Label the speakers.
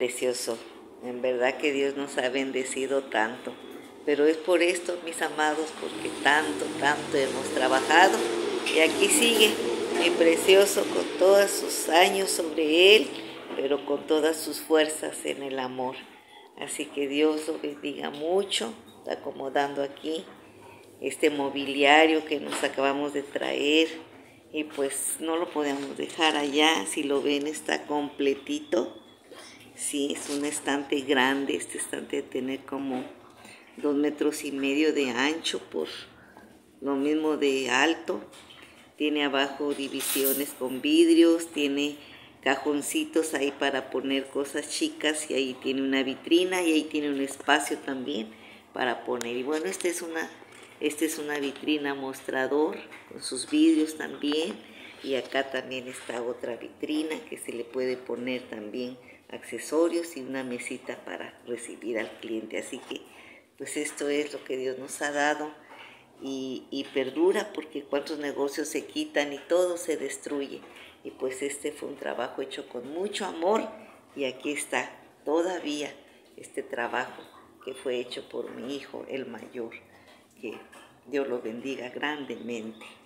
Speaker 1: precioso. En verdad que Dios nos ha bendecido tanto. Pero es por esto, mis amados, porque tanto hemos trabajado. Y aquí sigue mi precioso con todos sus años sobre él, pero con todas sus fuerzas en el amor. Así que Dios lo bendiga mucho. Está acomodando aquí este mobiliario que nos acabamos de traer. Y pues no lo podemos dejar allá. Si lo ven, está completito. Sí, es un estante grande. Este estante de tener como 2,5 metros de ancho por lo mismo de alto. Tiene abajo divisiones con vidrios, tiene cajoncitos ahí para poner cosas chicas y ahí tiene una vitrina y ahí tiene un espacio también para poner. Y bueno, esta es una vitrina mostrador con sus vidrios también. Y acá también está otra vitrina que se le puede poner también accesorios y una mesita para recibir al cliente. Así que pues esto es lo que Dios nos ha dado y perdura, porque cuántos negocios se quitan y todo se destruye. Y pues este fue un trabajo hecho con mucho amor y aquí está todavía este trabajo que fue hecho por mi hijo, el mayor. Que Dios lo bendiga grandemente.